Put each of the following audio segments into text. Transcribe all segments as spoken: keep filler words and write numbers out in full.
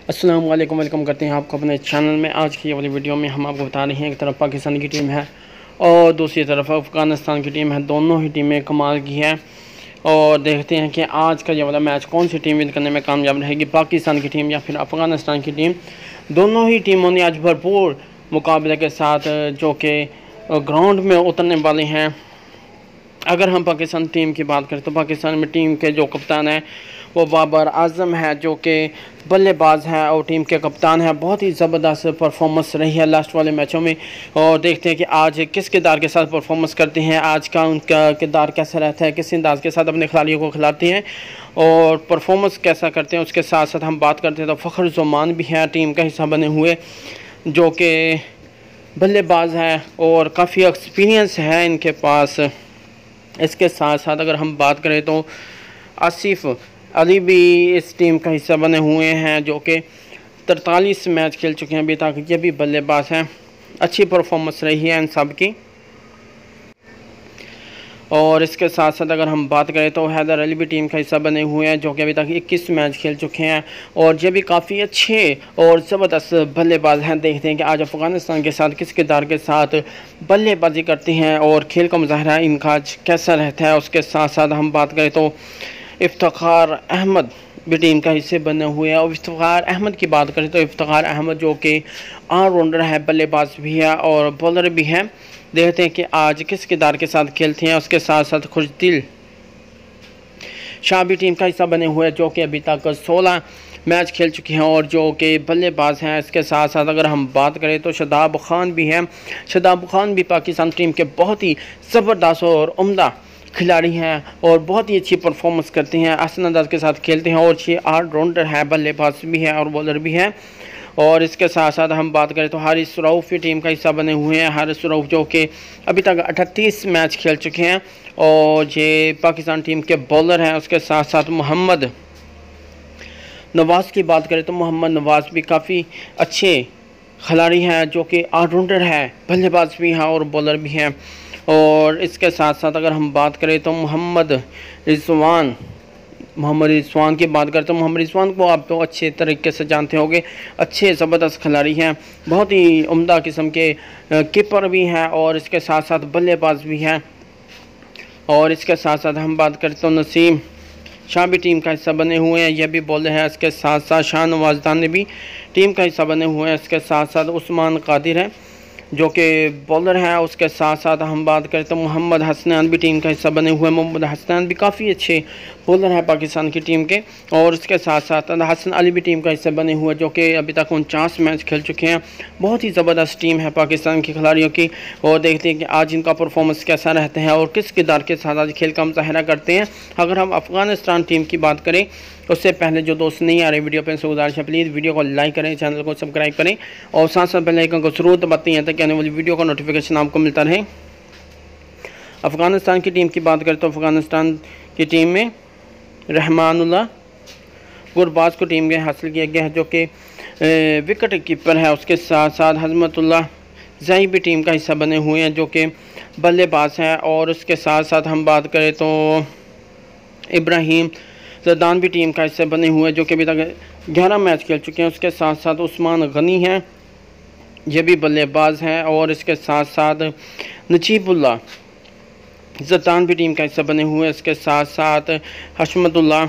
अस्सलाम वालेकुम, वेलकम करते हैं आपको अपने चैनल में। आज की वाली वीडियो में हम आपको बता रहे हैं, एक तरफ पाकिस्तान की टीम है और दूसरी तरफ अफ़गानिस्तान की टीम है। दोनों ही टीमें कमाल की है और देखते हैं कि आज का ये वाला मैच कौन सी टीम विन करने में कामयाब रहेगी, पाकिस्तान की टीम या फिर अफ़गानिस्तान की टीम। दोनों ही टीमों ने आज भरपूर मुकाबले के साथ जो कि ग्राउंड में उतरने वाले हैं। अगर हम पाकिस्तान टीम की बात करें तो पाकिस्तान में टीम के जो कप्तान हैं वो बाबर आजम है, जो कि बल्लेबाज है और टीम के कप्तान है। बहुत ही ज़बरदस्त परफॉर्मेंस रही है लास्ट वाले मैचों में और देखते हैं कि आज किस किरदार के साथ परफॉर्मेंस करते हैं, आज का उनका किरदार कैसा रहता है, किस अंदाज के साथ अपने खिलाड़ियों को खिलाते हैं और परफॉर्मेंस कैसा करते हैं। उसके साथ साथ हम बात करते हैं तो फ़खर ज़मान भी है टीम का हिस्सा बने हुए, जो कि बल्लेबाज है और काफ़ी एक्सपीरियंस है इनके पास। इसके साथ साथ अगर हम बात करें तो आसिफ अली भी इस टीम का हिस्सा बने हुए हैं, जो कि तरतालीस मैच खेल चुके हैं अभी तक। ये भी बल्लेबाज हैं, अच्छी परफॉर्मेंस रही है इन सब की। और इसके साथ साथ अगर हम बात करें तो हैदर अली भी टीम का हिस्सा बने हुए हैं, जो कि अभी तक इक्कीस मैच खेल चुके हैं और ये भी काफ़ी अच्छे और ज़बरदस्त बल्लेबाज हैं। देखते हैं कि आज अफ़गानिस्तान के साथ किस किरदार के साथ बल्लेबाजी करते हैं और खेल का मुजाहरा इनका आज कैसा रहता है। उसके साथ साथ हम बात करें तो इफ्तिखार अहमद भी टीम का हिस्से बने हुए हैं। और इफ्तिखार अहमद की बात करें तो इफ्तिखार अहमद जो कि ऑलराउंडर है, बल्लेबाज भी है और बॉलर भी है। देखते हैं कि आज किस किरदार के साथ खेलते हैं। उसके साथ साथ खुशदिल शाह भी टीम का हिस्सा बने हुए हैं, जो कि अभी तक सोलह मैच खेल चुके हैं और जो कि बल्लेबाज हैं। इसके साथ साथ अगर हम बात करें तो शादाब खान भी हैं। शादाब खान भी पाकिस्तान टीम के बहुत ही ज़बरदस्त और उम्दा खिलाड़ी हैं और बहुत ही अच्छी परफॉर्मेंस करते हैं, आसान अंदाज के साथ खेलते हैं और छः ऑलराउंडर है, बल्लेबाज भी है और बॉलर भी है। और इसके साथ साथ हम बात करें तो हारिस रऊफ़ भी टीम का हिस्सा बने हुए हैं। हारिस रऊफ़ जो कि अभी तक अड़तीस मैच खेल चुके हैं और ये पाकिस्तान टीम के बॉलर हैं। उसके साथ साथ मोहम्मद नवाज़ की बात करें तो मोहम्मद नवाज़ भी काफ़ी अच्छे खिलाड़ी हैं, जो कि ऑलराउंडर है, बल्लेबाज भी हैं और बॉलर भी हैं। और इसके साथ साथ अगर हम बात करें तो मोहम्मद रिजवान मोहम्मद रिजवान की बात करते हैं। मोहम्मद रिजवान को आप तो अच्छे तरीके से जानते होंगे, अच्छे ज़बरदस्त खिलाड़ी हैं, बहुत ही उम्दा किस्म के कीपर भी हैं और इसके साथ साथ बल्लेबाज भी हैं। और इसके साथ साथ हम बात करते तो नसीम शाह भी टीम का हिस्सा बने हुए हैं, यह भी बॉलर है। इसके साथ साथ शाहनवाज दानी भी टीम का हिस्सा बने हुए हैं। इसके साथ साथ उस्मान कादिर है, जो कि बॉलर हैं। उसके साथ साथ हम बात करें तो मोहम्मद हसनैन भी टीम का हिस्सा बने हुए हैं। मोहम्मद हसनैन भी काफ़ी अच्छे बॉलर हैं पाकिस्तान की टीम के। और इसके साथ साथ हसन अली भी टीम का हिस्सा बने हुए हैं, जो कि अभी तक उनचास मैच खेल चुके हैं। बहुत ही ज़बरदस्त टीम है पाकिस्तान के खिलाड़ियों की और देखते हैं कि आज इनका परफॉर्मेंस कैसा रहता है और किस किरदार के साथ आज खेल का मुजाहरा करते हैं। अगर हम अफ़गानिस्तान टीम की बात करें उससे पहले जो दोस्त नहीं आ रहे वीडियो पे से गुजारिश है, प्लीज़ वीडियो को लाइक करें, चैनल को सब्सक्राइब करें और साथ साथ बेल आइकन को ज़रूर दबाते हैं ताकि आने वाली वीडियो का नोटिफिकेशन आपको मिलता रहे। अफ़गानिस्तान की टीम की बात करें तो अफ़गानिस्तान की टीम में रहमानुल्लाह गुरबाज को टीम में हासिल किया गया है, जो कि विकेट कीपर है। उसके साथ साथ हजमतुल्लाह ज़ही भी टीम का हिस्सा बने हुए हैं, जो कि बल्लेबाज हैं। और उसके साथ साथ हम बात करें तो इब्राहिम जरदान भी टीम का हिस्सा बने हुए हैं, जो कि अभी तक ग्यारह मैच खेल चुके हैं। उसके साथ साथ उस्मान गनी हैं, ये भी बल्लेबाज हैं। और इसके साथ साथ नजीबुल्लाह जरदान भी टीम का हिस्सा बने हुए हैं। इसके साथ साथ हशमतुल्लाह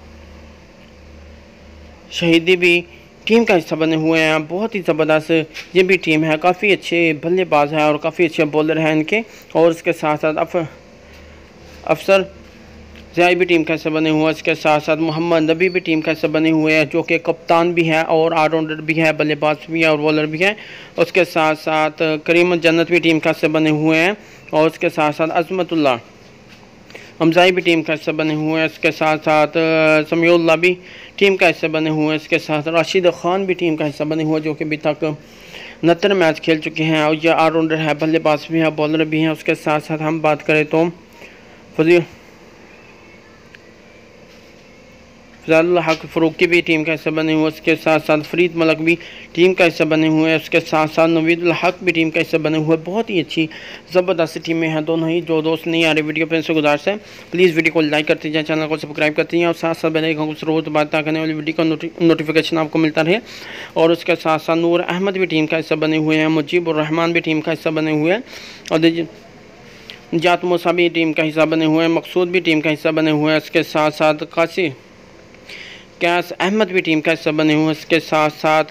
शहीदी भी टीम का हिस्सा बने हुए हैं। बहुत ही ज़बरदस्त ये भी टीम है, काफ़ी अच्छे बल्लेबाज हैं और काफ़ी अच्छे बॉलर हैं इनके। और इसके साथ साथ अफ अफसर ज़ाई भी टीम का हिस्सा बने हुए हैं। इसके साथ साथ मोहम्मद नबी भी टीम का हिस्सा बने हुए हैं, जो कि कप्तान भी है और ऑलराउंडर भी है, बल्लेबाज भी है और बॉलर भी है। उसके साथ साथ करीम जन्नत भी टीम का हिस्सा बने हुए हैं। और उसके साथ साथ अजमतुल्लाह हमजाई भी टीम का हिस्सा बने हुए हैं। इसके साथ साथ समीउल्लाह भी टीम का हिस्सा बने हुए हैं। इसके साथ राशिद खान भी टीम का हिस्सा बने हुए हैं, जो कि अभी तक उनहत्तर मैच खेल चुके हैं और यह ऑलराउंडर है, बल्लेबाज भी है, बॉलर भी हैं। उसके साथ साथ हम बात करें तो फजी फ़ज़ालुल हक फ़रूकी भी टीम का हिस्सा बने हुए, उसके साथ साथ फरीद मलक भी टीम का हिस्सा बने हुए हैं, उसके साथ साथ नवीदुल हक भी टीम का हिस्सा बने हुए। बहुत ही अच्छी ज़बरदस्त टीमें हैं दोनों ही। जो दोस्त नहीं आ रहे वीडियो पर से गुजारिश है प्लीज़ वीडियो को लाइक करते जाएँ, चैनल को सब्सक्राइब करते हैं और साथ साथ बेल आइकन को ज़रूर दबाते करने वाली वीडियो का नोटिफिकेशन आपको मिलता रहे। और उसके साथ साथ नूर अहमद भी टीम का हिस्सा बने हुए हैं, मुजीबुर रहमान भी टीम का हिस्सा बने हुए हैं और जात मूसा भी टीम का हिस्सा बने हुए हैं, मकसूद भी टीम का हिस्सा बने हुए हैं। इसके साथ साथ कासी कैस अहमद भी टीम का हिस्सा बने हुए हैं। इसके साथ साथ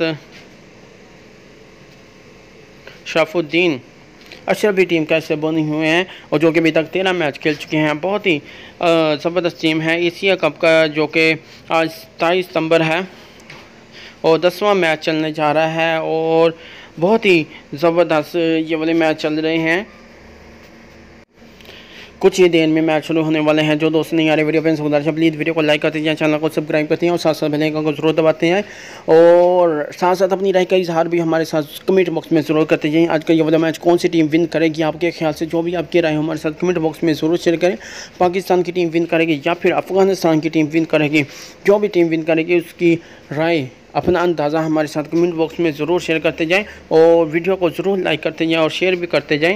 शराफुद्दीन अशरफ भी टीम का हिस्सा बने हुए हैं और जो कि अभी तक तेरह मैच खेल चुके हैं। बहुत ही ज़बरदस्त टीम है। एशिया कप का जो कि आज सताईस सितंबर है और दसवां मैच चलने जा रहा है और बहुत ही ज़बरदस्त ये वाले मैच चल रहे हैं। कुछ ही देर में मैच शुरू होने वाले हैं। जो दोस्त नहीं आ रहे वीडियो पे गुजारिश है प्लीज़ वीडियो को लाइक करते हैं, चैनल को सब्सक्राइब करते हैं और साथ साथ बेल आइकन को जरूर दबाते हैं और साथ साथ अपनी राय का इजहार भी हमारे साथ कमेंट बॉक्स में ज़रूर करते जाइए। आज का ये वाला मैच कौन सी टीम विन करेगी आपके ख्याल से, जो भी आपकी राय हमारे साथ कमेंट बॉक्स में ज़रूर शेयर करें। पाकिस्तान की टीम विन करेगी या फिर अफगानिस्तान की टीम विन करेगी, जो भी टीम विन करेगी उसकी राय अपना अंदाज़ा हमारे साथ कमेंट बॉक्स में ज़रूर शेयर करते जाएँ और वीडियो को ज़रूर लाइक करते जाएँ और शेयर भी करते जाएँ।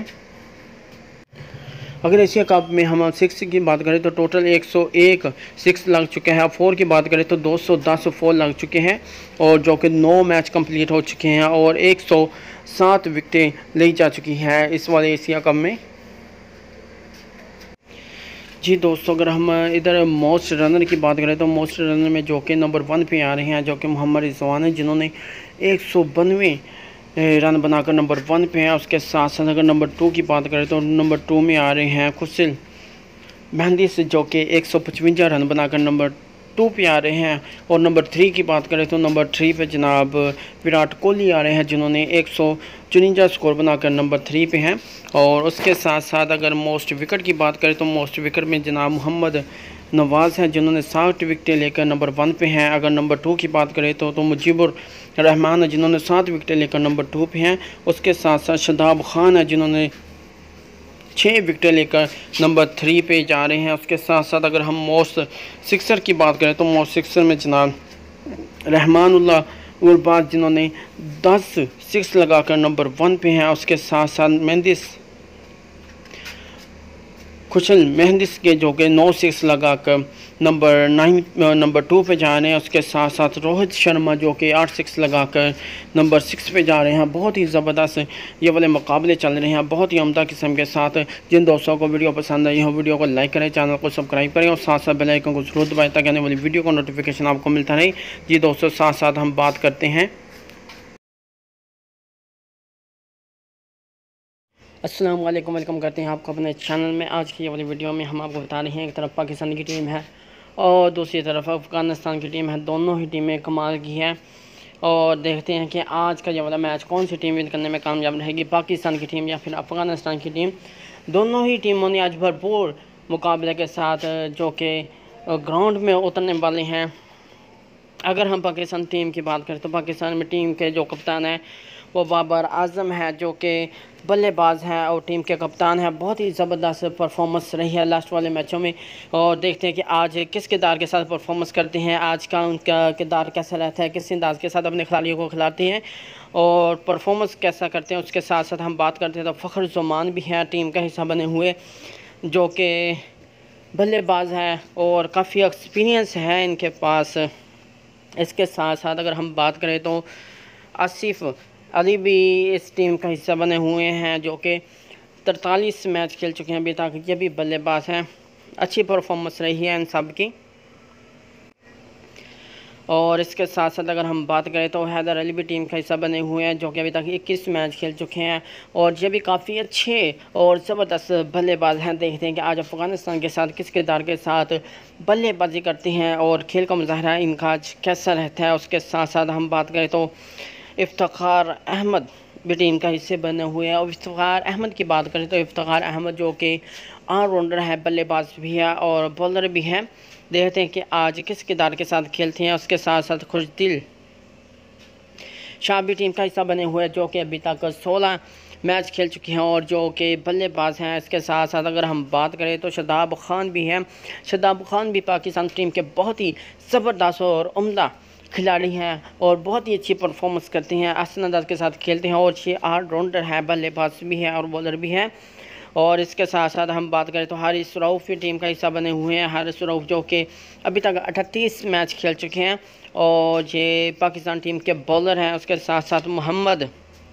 अगर एशिया कप में हम सिक्स की बात करें तो टोटल एक सौ एक सिक्स लग चुके हैं। फोर की बात करें तो दो सौ दस फोर लग चुके हैं और जो कि नौ मैच कंप्लीट हो चुके हैं और एक सौ सात विकेटें ली जा चुकी हैं इस वाले एशिया कप में। जी दोस्तों, अगर हम इधर मोस्ट रनर की बात करें तो मोस्ट रनर में जो कि नंबर वन पे आ रहे हैं जो कि मोहम्मद रिजवान है, जिन्होंने एक सौ बानवे रन बनाकर नंबर वन पे हैं। उसके साथ साथ अगर नंबर टू की बात करें तो नंबर टू में आ रहे हैं खुसिल मेहंदिस, जो कि एक सौ पचवंजा रन बनाकर नंबर टू पे आ रहे हैं। और नंबर थ्री की बात करें तो नंबर थ्री पे जनाब विराट कोहली आ रहे हैं, जिन्होंने एक सौ चुनिंजा स्कोर बनाकर नंबर थ्री पे हैं। और उसके साथ साथ अगर मोस्ट विकेट की बात करें तो मोस्ट विकेट में जनाब मोहम्मद नवाज़ हैं, जिन्होंने साठ विकेटें लेकर नंबर वन पे हैं। अगर नंबर टू की बात करें तो तो मुजीबुर रहमान है, जिन्होंने सात विकेटें लेकर नंबर टू पे हैं। उसके साथ साथ शादाब खान है, जिन्होंने छः विकेटें लेकर नंबर थ्री पे जा रहे हैं। उसके साथ साथ अगर हम मोस्ट सिक्सर की बात करें तो मोस्ट सिक्सर में जनाब रहमानुल्लाह गुरबाज, जिन्होंने दस सिक्स लगाकर नंबर वन पे हैं। उसके साथ साथ मेहंदिस खुशल मेहंदिस के जो कि नौ सिक्स लगाकर नंबर नाइन नंबर टू पे जा रहे हैं। उसके साथ साथ रोहित शर्मा जो कि आठ सिक्स लगाकर नंबर सिक्स पे जा रहे हैं। बहुत ही ज़बरदस्त ये वाले मुकाबले चल रहे हैं, बहुत ही उम्दा किस्म के साथ। जिन दोस्तों को वीडियो पसंद आई हो वीडियो को लाइक करें, चैनल को सब्सक्राइब करें और साथ साथ बेल आइकन को जरूर दबाएं ताकि आने वाली वीडियो का नोटिफिकेशन आपको मिलता रहे। जी दोस्तों, साथ साथ हम बात करते हैं। अस्सलाम वालेकुम, वेलकम करते हैं आपको अपने चैनल में। आज की ये वाली वीडियो में हम आपको बता रहे हैं एक तरफ पाकिस्तान की टीम है और दूसरी तरफ अफ़गानिस्तान की टीम है। दोनों ही टीमें कमाल की हैं और देखते हैं कि आज का ये वाला मैच कौन सी टीम विन करने में कामयाब रहेगी, पाकिस्तान की टीम या फिर अफ़गानिस्तान की टीम। दोनों ही टीमों ने आज भरपूर मुकाबले के साथ जो कि ग्राउंड में उतरने वाले हैं। अगर हम पाकिस्तान टीम की बात करें तो पाकिस्तान में टीम के जो कप्तान हैं वो बाबर आजम है, जो कि बल्लेबाज हैं और टीम के कप्तान हैं। बहुत ही ज़बरदस्त परफॉर्मेंस रही है लास्ट वाले मैचों में और देखते हैं कि आज किस किरदार के साथ परफॉर्मेंस करते हैं, आज का उनका किरदार कैसा रहता है, किस अंदाज के साथ अपने खिलाड़ियों को खिलाते हैं और परफॉर्मेंस कैसा करते हैं। उसके साथ साथ हम बात करते हैं तो फ़खर ज़मान भी हैं टीम का हिस्सा बने हुए, जो कि बल्लेबाज हैं और काफ़ी एक्सपीरियंस है इनके पास। इसके साथ साथ अगर हम बात करें तो आसिफ अली भी इस टीम का हिस्सा बने हुए हैं, जो कि तरतालीस मैच खेल चुके हैं अभी तक। ये भी बल्लेबाज हैं, अच्छी परफॉर्मेंस रही है इन सब की। और इसके साथ साथ अगर हम बात करें तो हैदर अली भी टीम का हिस्सा बने हुए हैं, जो कि अभी तक इक्कीस मैच खेल चुके हैं और ये भी काफ़ी अच्छे और ज़बरदस्त बल्लेबाज हैं। देखते हैं कि आज अफ़गानिस्तान के साथ किस किरदार के साथ बल्लेबाजी करते हैं और खेल का मुजाहरा इनका आज कैसा रहता है। उसके साथ साथ हम बात करें तो इफ्तिखार अहमद भी टीम का हिस्से बने हुए हैं। और इफ्तिखार अहमद की बात करें तो इफ्तिखार अहमद जो कि ऑलराउंडर है, बल्लेबाज भी है और बॉलर भी है। देखते हैं कि आज किस किरदार के साथ खेलते हैं। उसके साथ साथ खुशदिल शाह भी टीम का हिस्सा बने हुए हैं, जो कि अभी तक सोलह मैच खेल चुके हैं और जो कि बल्लेबाज हैं। इसके साथ साथ अगर हम बात करें तो शादाब खान भी हैं। शादाब खान भी पाकिस्तान टीम के बहुत ही ज़बरदस्त और उम्दा खिलाड़ी हैं और बहुत ही अच्छी परफॉर्मेंस करते हैं, आसान अंदाज के साथ खेलते हैं और ये ऑलराउंडर है, बल्लेबाज भी है और बॉलर भी है। और इसके साथ साथ हम बात करें तो हारिस रऊफ़ भी टीम का हिस्सा बने हुए हैं। हारिस रऊफ़ जो कि अभी तक अड़तीस मैच खेल चुके हैं और ये पाकिस्तान टीम के बॉलर हैं। उसके साथ साथ मोहम्मद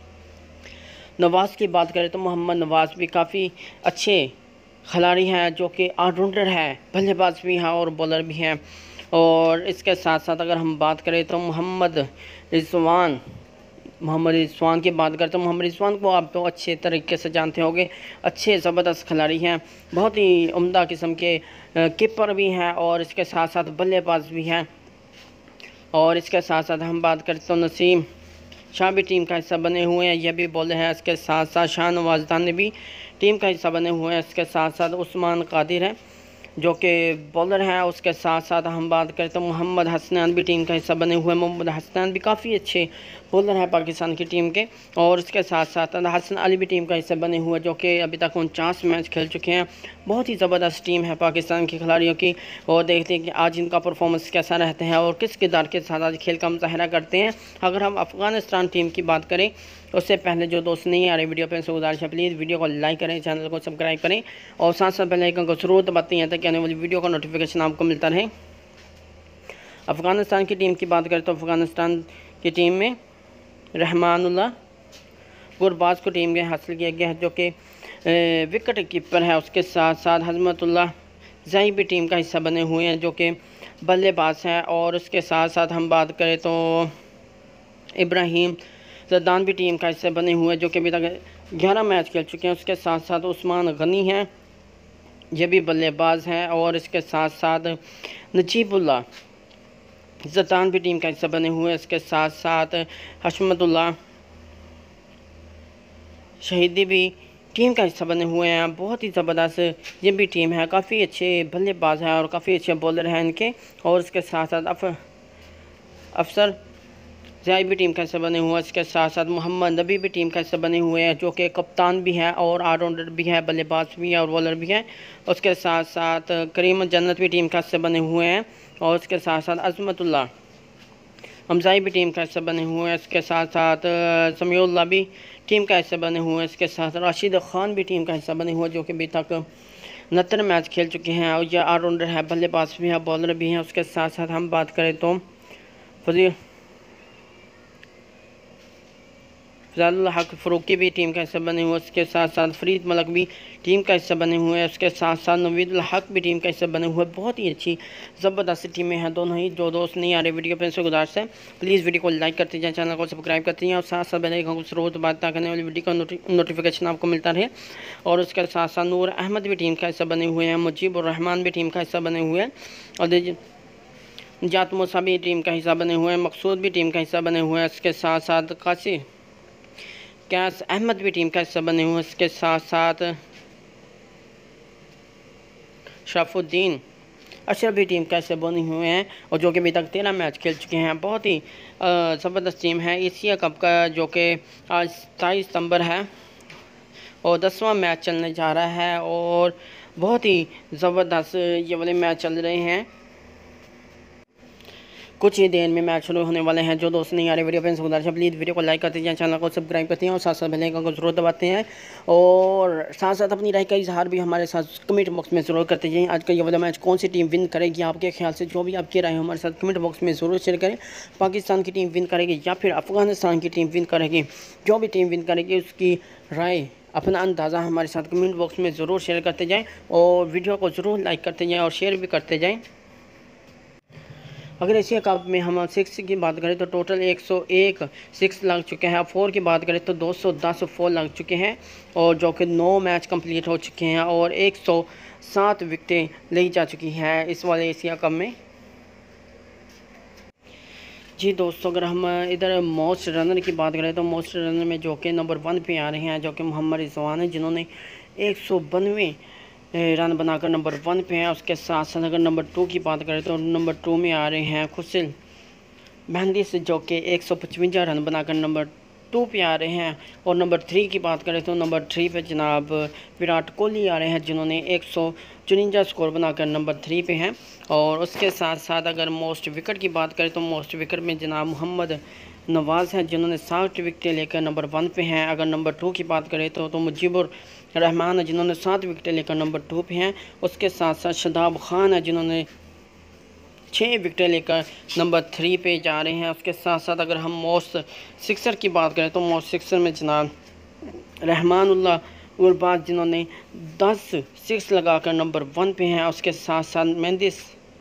नवाज़ की बात करें तो मोहम्मद नवाज़ भी काफ़ी अच्छे खिलाड़ी हैं जो कि ऑलराउंडर है, बल्लेबाज भी हैं और बॉलर भी हैं। और इसके साथ साथ अगर हम बात करें तो मोहम्मद रिजवान मोहम्मद रिजवान की बात करें तो मोहम्मद रिजवान को आप तो अच्छे तरीके से जानते होंगे, अच्छे ज़बरदस्त खिलाड़ी हैं, बहुत ही उम्दा किस्म के कीपर भी हैं और इसके साथ साथ बल्लेबाज भी हैं। और इसके साथ साथ हम बात करें तो नसीम शाह भी टीम का हिस्सा बने हुए हैं, यह भी बॉलर हैं। इसके साथ साथ शाहनवाज खान भी टीम का हिस्सा बने हुए हैं। इसके साथ साथ उस्मान कादिर हैं जो कि बॉलर हैं। उसके साथ साथ हम बात करें तो मोहम्मद हसनैन भी टीम का हिस्सा बने हुए हैं। मोहम्मद हसनैन भी काफ़ी अच्छे बॉलर हैं पाकिस्तान की टीम के। और इसके साथ साथ हसन अली भी टीम का हिस्सा बने हुए हैं जो कि अभी तक उनचास मैच खेल चुके हैं। बहुत ही ज़बरदस्त टीम है पाकिस्तान के खिलाड़ियों की। और देखते हैं कि आज इनका परफॉर्मेंस कैसा रहता है और किस किरदार के साथ आज खेल का मुजाहरा करते हैं। अगर हम अफ़गानिस्तान टीम की बात करें उससे पहले जो दोस्त नहीं आ रहे वीडियो पे, उनसे गुजारिश है प्लीज़ वीडियो को लाइक करें, चैनल को सब्सक्राइब करें और साथ साथ बेल आइकन को ज़रूर दबाते हैं ताकि आने वाली वीडियो का नोटिफिकेशन आपको मिलता रहे। अफ़गानिस्तान की टीम की बात करें तो अफ़गानिस्तान की टीम में रहमानुल्लाह गुरबाज को टीम में हासिल किया गया है जो कि विकेट कीपर है। उसके साथ साथ हजमतुल्लाह ज़ही भी टीम का हिस्सा बने हुए हैं जो कि बल्लेबाज हैं। और उसके साथ साथ हम बात करें तो इब्राहिम जरदान भी टीम का हिस्सा बने हुए हैं जो कि अभी तक ग्यारह मैच खेल चुके हैं। उसके साथ साथ उस्मान गनी हैं, ये भी बल्लेबाज हैं। और इसके साथ साथ नजीबुल्लाह जरदान भी टीम का हिस्सा बने हुए हैं। इसके साथ साथ हशमतुल्लाह शहीदी भी टीम का हिस्सा बने हुए हैं। बहुत ही ज़बरदस्त ये भी टीम है, काफ़ी अच्छे बल्लेबाज हैं और काफ़ी अच्छे बॉलर हैं इनके। और इसके साथ साथ अफ अफसर ज़ाई भी टीम का हिस्सा बने हुए हैं। इसके साथ साथ मोहम्मद नबी भी टीम का हिस्सा बने हुए हैं जो कि कप्तान भी हैं और ऑलराउंडर भी हैं, बल्लेबाज भी हैं और बॉलर भी हैं। उसके साथ साथ करीम जन्नत भी टीम का हिस्सा बने हुए हैं। और उसके साथ साथ अज़मतुल्लाह हमज़ाई भी टीम का हिस्सा बने हुए हैं। इसके साथ साथ समीउल्लाह भी टीम का हिस्सा बने हुए हैं। इसके साथ राशिद खान भी टीम का हिस्सा बने हुए हैं जो कि अभी तक उनहत्तर मैच खेल चुके हैं और यह ऑलराउंडर है, बल्लेबाज भी हैं, बॉलर भी हैं। उसके साथ साथ हम बात करें तो फजील फ़ज़ालुल हक फ़रूकी भी टीम का हिस्सा बने हुए हैं। उसके साथ साथ फरीद मलक भी टीम का हिस्सा बने हुए हैं। उसके साथ साथ नवीदुल हक भी टीम का हिस्सा बने हुए हैं। बहुत ही अच्छी ज़बरदस्त टीमें हैं दोनों ही। जो दोस्त नहीं आ रहे वीडियो पे, से गुजारिश है प्लीज़ वीडियो को लाइक करते जाएँ, चैनल को सब्सक्राइब करते हैं और साथ साथ बेल आइकन को ज़रूर बात करने वाली वीडियो का नोटिफिकेशन आपको मिलता रहे। और उसके साथ साथ नूर अहमद भी टीम का हिस्सा बने हुए हैं। मुजीबुर रहमान भी टीम का हिस्सा बने हुए हैं और जात मूसा भी टीम का हिस्सा बने हुए हैं। मकसूद भी टीम का हिस्सा बने हुए हैं। इसके साथ साथ कासी कैस अहमद भी टीम का हिस्सा बने हुए हैं। इसके साथ साथ शराफुद्दीन अशरफ भी टीम का हिस्सा बने हुए हैं और जो कि अभी तक तेरह मैच खेल चुके हैं। बहुत ही ज़बरदस्त टीम है। एशिया कप का जो कि आज सताईस सितंबर है और दसवां मैच चलने जा रहा है और बहुत ही ज़बरदस्त ये वाले मैच चल रहे हैं। कुछ ही देर में मैच शुरू होने वाले हैं। जो दोस्त नहीं आ रहे वीडियो पे, गुजारिश है प्लीज़ वीडियो को लाइक करते हैं, चैनल को सब्सक्राइब करते हैं और साथ साथ बेल आइकन को जरूर दबाते हैं और साथ साथ अपनी राय का इजहार भी हमारे साथ कमेंट बॉक्स में ज़रूर करते जाइए। आज का ये वाला मैच कौन सी टीम विन करेगी आपके ख्याल से, जो भी आपकी राय हमारे साथ कमेंट बॉक्स में ज़रूर शेयर करें। पाकिस्तान की टीम विन करेगी या फिर अफ़गानिस्तान की टीम विन करेगी, जो भी टीम विन करेगी उसकी राय, अपना अंदाज़ा हमारे साथ कमेंट बॉक्स में ज़रूर शेयर करते जाएँ और वीडियो को ज़रूर लाइक करते जाएँ और शेयर भी करते जाएँ। अगर एशिया कप में हम सिक्स की बात करें तो टोटल एक सौ एक सिक्स लग चुके हैं। फोर की बात करें तो दो सौ दस फोर लग चुके हैं और जो कि नौ मैच कंप्लीट हो चुके हैं और एक सौ सात विकेटें ली जा चुकी हैं इस वाले एशिया कप में। जी दोस्तों, अगर हम इधर मोस्ट रनर की बात करें तो मोस्ट रनर में जो कि नंबर वन पे आ रहे हैं जो कि मोहम्मद रिजवान है, जिन्होंने एक सौ बानवे रन बनाकर नंबर वन पे हैं। उसके साथ साथ अगर नंबर टू की बात करें तो नंबर टू में आ रहे हैं खुसिल मेहंदी से, जो कि एक सौ पचवंजा रन बनाकर नंबर टू पे आ रहे हैं। और नंबर थ्री की बात करें तो नंबर थ्री पे जनाब विराट कोहली आ रहे हैं, जिन्होंने एक सौ चुनिंजा स्कोर बनाकर नंबर थ्री पे हैं। और उसके साथ साथ अगर मोस्ट विकेट की बात करें तो मोस्ट विकेट में जनाब मोहम्मद नवाज़ हैं, जिन्होंने सात विकेटें लेकर नंबर वन पे हैं। अगर नंबर टू की बात करें तो तो मुजीबुर रहमान है, जिन्होंने सात विकेटें लेकर नंबर टू पे हैं। उसके साथ साथ शादाब खान है, जिन्होंने छः विकेटें लेकर नंबर थ्री पे जा रहे हैं। उसके साथ साथ अगर हम मोस्ट सिक्सर की बात करें तो मोस्ट सिक्सर में जनाब रहमानुल्लाह गुरबाज, जिन्होंने दस सिक्स लगाकर नंबर वन पे हैं। उसके साथ साथ मेहंदिस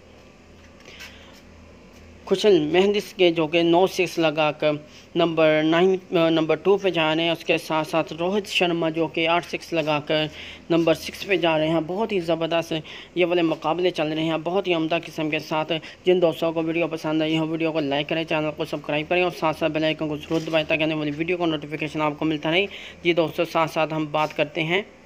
खुशल मेहंदिस के जो कि नौ सिक्स लगाकर नंबर नाइन नंबर टू पे जा रहे हैं। उसके साथ साथ रोहित शर्मा जो कि आठ सिक्स लगाकर नंबर सिक्स पे जा रहे हैं। बहुत ही ज़बरदस्त ये वाले मुकाबले चल रहे हैं, बहुत ही उम्दा किस्म के साथ। जिन दोस्तों को वीडियो पसंद आई है वीडियो को लाइक करें, चैनल को सब्सक्राइब करें और साथ साथ बेल आइकन को जरूर दबाएं ताकि आने वाली वीडियो को नोटिफिकेशन आपको मिलता रहे। जी दोस्तों, साथ साथ हम बात करते हैं